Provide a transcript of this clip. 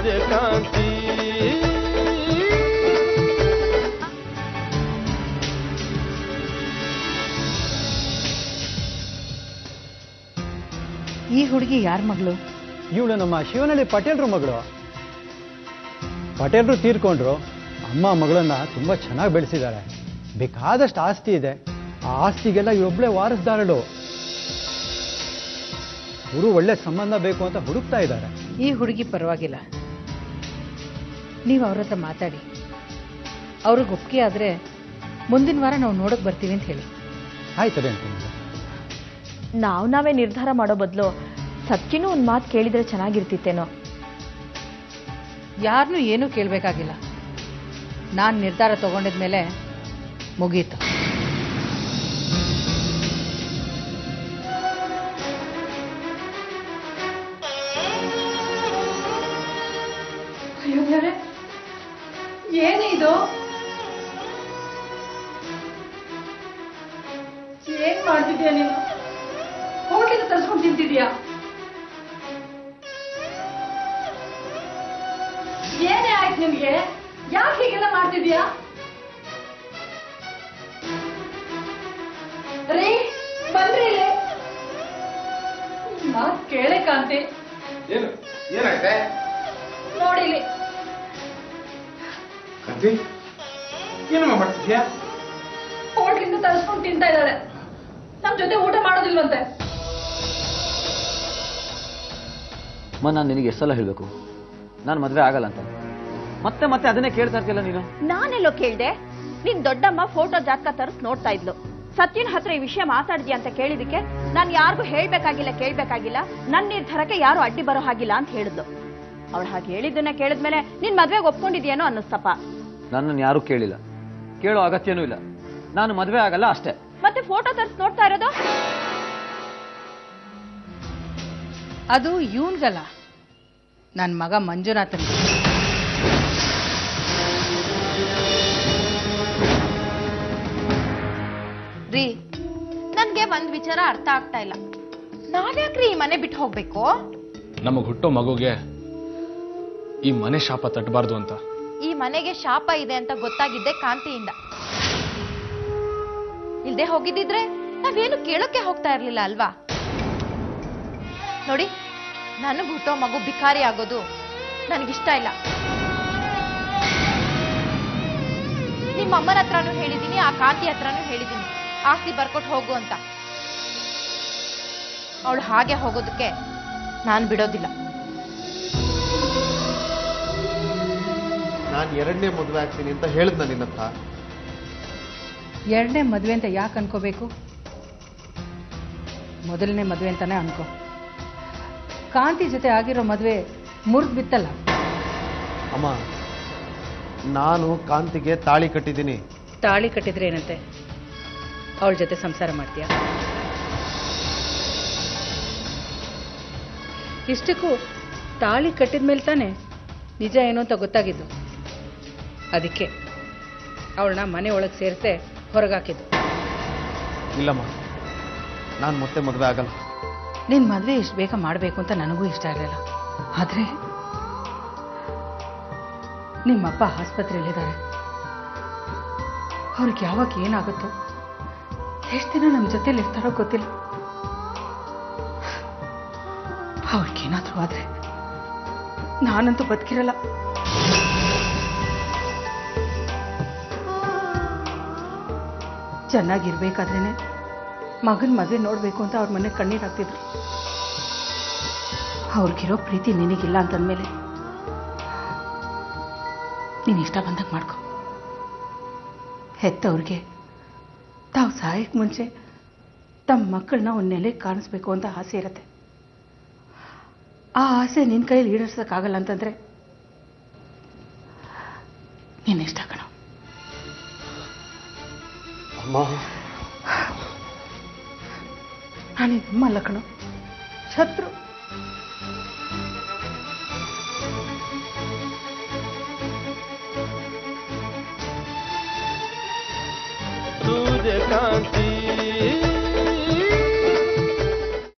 ಸೂರ್ಯಕಾಂತಿ ಈ ಹುಡುಗಿ ಯಾರ ಮಗಳು? ಇವಳು ನಮ್ಮ ಶಿವನಹಳ್ಳಿ ಪಟೇಲ್ರು ಮಗಳು. ಪಟೇಲ್ರು ತೀರ್ಕೊಂಡ್ರು. ಅಮ್ಮ ಮಗಳನ್ನ ತುಂಬಾ ಚೆನ್ನಾಗಿ ಬೆಳೆಸಿದ್ದಾರೆ. ಬೇಕಾದಷ್ಟು ಆಸ್ತಿ ಇದೆ. ಆ ಆಸ್ತಿಗೆಲ್ಲ ಇವಳೊಬ್ಳೆ ವಾರಸ್ದಾರಳು. ಅವರು ಒಳ್ಳೆ ಸಂಬಂಧ ಬೇಕು ಅಂತ ಹುಡುಕ್ತಾ ಇದ್ದಾರೆ. ಈ ಹುಡುಗಿ ಪರವಾಗಿಲ್ಲ, ನೀವು ಅವ್ರ ಹತ್ರ ಮಾತಾಡಿ. ಅವ್ರಿಗೆ ಒಪ್ಪಿಗೆ ಆದ್ರೆ ಮುಂದಿನ ವಾರ ನಾವು ನೋಡಕ್ ಬರ್ತೀವಿ ಅಂತ ಹೇಳಿ. ಆಯ್ತದೆ ಅಂತ ನಾವೇ ನಿರ್ಧಾರ ಮಾಡೋ ಬದಲು ಸಚ್ಚಿನೂ ಒಂದು ಮಾತು ಕೇಳಿದ್ರೆ ಚೆನ್ನಾಗಿರ್ತಿತ್ತೇನೋ. ಯಾರನ್ನೂ ಏನೂ ಕೇಳಬೇಕಾಗಿಲ್ಲ. ನಾನು ನಿರ್ಧಾರ ತಗೊಂಡಿದ್ಮೇಲೆ ಮುಗೀತು. ಏನೇ ಇದು? ಏನ್ ಮಾಡ್ತಿದ್ಯಾ ನೀನು? ಹೋಟ್ಲಿಂದ ತರಿಸ್ಕೊಂಡು ತಿಂತಿದ್ಯಾ? ಏನೇ ಆಯ್ತು ನಿಮ್ಗೆ? ಯಾಕೆ ಹೀಗೆಲ್ಲ ಮಾಡ್ತಿದ್ಯಾ? ರೀ ಬಂದ್ರಿ ಇಲ್ಲಿ. ಮಾತ್ ಕೇಳೆ ಕಾಂತಿ. ಏನಾಯ್ತೆ ನೋಡಿಲಿ. ಕಾಂತಿ ಏನಮ್ಮ ಮಾಡ್ತಿದ್ಯಾ? ಹೋಟ್ಲಿಂದ ತರಿಸ್ಕೊಂಡು ತಿಂತಾ ಇದ್ದಾಳೆ. ನಮ್ ಜೊತೆ ಊಟ ಮಾಡೋದಿಲ್ವಂತೆ. ನಾನು ನಿನಗೆ ಎಷ್ಟು ಸಲ ಹೇಳಬೇಕು ನಾನು ಮದುವೆ ಆಗಲ್ಲ ಅಂತ? ಮತ್ತೆ ಮತ್ತೆ ಅದನ್ನೇ ಕೇಳ್ತಾ ಇರ್ತಿಲ್ಲ ನೀನು. ನಾನೆಲ್ಲೋ ಕೇಳ್ದೆ? ನಿನ್ ದೊಡ್ಡಮ್ಮ ಫೋಟೋ ಜಾತಕ ತರಿಸ್ ನೋಡ್ತಾ ಇದ್ಲು. ಸತ್ಯನ್ ಹತ್ರ ಈ ವಿಷಯ ಮಾತಾಡಿದ್ಯಾ ಅಂತ ಕೇಳಿದಕ್ಕೆ ನಾನು ಯಾರಿಗೂ ಕೇಳ್ಬೇಕಾಗಿಲ್ಲ, ನನ್ನ ನಿರ್ಧಾರಕ್ಕೆ ಯಾರು ಅಡ್ಡಿ ಬರೋ ಹಾಗಿಲ್ಲ ಅಂತ ಹೇಳಿದ್ಲು. ಅವಳು ಹಾಗೆ ಹೇಳಿದ್ದನ್ನ ಕೇಳಿದ್ಮೇಲೆ ನಿನ್ ಮದ್ವೆಗೆ ಒಪ್ಕೊಂಡಿದ್ಯೇನೋ ಅನ್ನಿಸ್ತಪ್ಪ. ನನ್ನನ್ನು ಯಾರು ಕೇಳಿಲ್ಲ, ಕೇಳೋ ಅಗತ್ಯನೂ ಇಲ್ಲ. ನಾನು ಮದುವೆ ಆಗಲ್ಲ ಅಷ್ಟೇ. ಮತ್ತೆ ಫೋಟೋ ತರಿಸ್ ನೋಡ್ತಾ ಇರೋದು? ಅದು ಇವನ್ಗಲ್ಲ, ನನ್ನ ಮಗ ಮಂಜುನಾಥನ್. ರೀ, ನನ್ಗೆ ಒಂದ್ ವಿಚಾರ ಅರ್ಥ ಆಗ್ತಾ ಇಲ್ಲ. ನಾವ್ಯಾಕ್ರಿ ಈ ಮನೆ ಬಿಟ್ಟು ಹೋಗ್ಬೇಕು? ನಮಗ್ ಹುಟ್ಟೋ ಮಗುಗೆ ಈ ಮನೆ ಶಾಪ ತಟ್ಟಬಾರ್ದು ಅಂತ. ಈ ಮನೆಗೆ ಶಾಪ ಇದೆ ಅಂತ ಗೊತ್ತಾಗಿದ್ದೆ ಕಾಂತಿಯಿಂದ. ಇಲ್ದೆ ಹೋಗಿದ್ದಿದ್ರೆ ನಾವೇನು ಕೇಳೋಕೆ ಹೋಗ್ತಾ ಇರ್ಲಿಲ್ಲ ಅಲ್ವಾ? ನೋಡಿ, ನನಗ್ ಹುಟ್ಟೋ ಮಗು ಭಿಕಾರಿ ಆಗೋದು ನನಗಿಷ್ಟ ಇಲ್ಲ. ನಿಮ್ಮ ಅಮ್ಮನ ಹತ್ರನೂ ಹೇಳಿದೀನಿ, ಆ ಕಾಂತಿ ಹತ್ರನೂ ಹೇಳಿದೀನಿ ಆಸ್ತಿ ಬರ್ಕೊಟ್ಟು ಹೋಗು ಅಂತ. ಅವಳು ಹಾಗೆ ಹೋಗೋದಕ್ಕೆ ನಾನು ಬಿಡೋದಿಲ್ಲ. ನಾನು ಎರಡನೇ ಮದುವೆ ಆಗ್ತೀನಿ ಅಂತ ಹೇಳಿದ್ನ ನಿನ್ನ ಹತ್ರ. ಎರಡನೇ ಮದುವೆ ಅಂತ ಯಾಕೆ ಅನ್ಕೋಬೇಕು? ಮೊದಲನೇ ಮದುವೆ ಅಂತಾನೆ ಅನ್ಕೋ. ಕಾಂತಿ ಜೊತೆ ಆಗಿರೋ ಮದುವೆ ಮುರಿದು ಬಿತ್ತಲ್ಲ. ಅಮ್ಮ, ನಾನು ಕಾಂತಿಗೆ ತಾಳಿ ಕಟ್ಟಿದ್ದೀನಿ. ತಾಳಿ ಕಟ್ಟಿದ್ರೆ ಏನಂತೆ? ಅವಳ ಜೊತೆ ಸಂಸಾರ ಮಾಡ್ತೀಯಾ? ಇಷ್ಟಕ್ಕೂ ತಾಳಿ ಕಟ್ಟಿದ್ಮೇಲೆ ತಾನೆ ನಿಜ ಏನು ಅಂತ ಗೊತ್ತಾಗಿದ್ದು. ಅದಕ್ಕೆ ಅವಳನ್ನ ಮನೆ ಒಳಗೆ ಸೇರಿಸೆ ಹೊರಗಾಕಿದ್ದು. ಇಲ್ಲಮ್ಮ, ನಾನು ಮತ್ತೆ ಮದುವೆ ಆಗಲ್ಲ. ನಿನ್ನ ಮದುವೆ ಇಷ್ಟು ಬೇಗ ಮಾಡಬೇಕು ಅಂತ ನನಗೂ ಇಷ್ಟ ಇರಲಿಲ್ಲ. ಆದರೆ ನಿಮ್ಮಪ್ಪ ಆಸ್ಪತ್ರೆಯಲ್ಲಿದ್ದಾರೆ. ಅವ್ರಿಗೆ ಯಾವಾಗ ಏನಾಗುತ್ತೋ, ಎಷ್ಟು ದಿನ ನಮ್ಮ ಜೊತೆಲಿ ಇರ್ತಾರೋ ಗೊತ್ತಿಲ್ಲ. ಅವ್ರಿಗೇನಾದ್ರೂ ಆದ್ರೆ ನಾನಂತೂ ಬದುಕಿರಲ್ಲ. ಚೆನ್ನಾಗಿರ್ಬೇಕಾದ್ರೇನೆ ಮಗನ ಮದುವೆ ನೋಡ್ಬೇಕು ಅಂತ ಅವ್ರ ಮನೆ ಕಣ್ಣೀರು ಹಾಕ್ತಿದ್ರು. ಅವ್ರಿಗಿರೋ ಪ್ರೀತಿ ನಿನಗಿಲ್ಲ ಅಂತಂದ್ಮೇಲೆ ನೀನು ಇಷ್ಟ ಬಂದಾಗ ಮಾಡ್ಕೊ. ಹೆತ್ತವ್ರಿಗೆ ತಾವು ಸಾಯಕ್ಕೆ ಮುಂಚೆ ತಮ್ಮ ಮಕ್ಕಳನ್ನ ಒಂದು ನೆಲೆಗೆ ಕಾಣಿಸ್ಬೇಕು ಅಂತ ಆಸೆ ಇರತ್ತೆ. ಆ ಆಸೆ ನಿನ್ನ ಕೈಯಲ್ಲಿ ಈಡೇರ್ಸೋಕ್ಕಾಗಲ್ಲ ಅಂತಂದ್ರೆ ನಿನ್ನಿಷ್ಟ ಕಣ. ಅಮ್ಮ, ನಾನಿನ್ನಲ್ಲ ಕಣೋ, ಶತ್ರು. ಸೂರ್ಯಕಾಂತಿ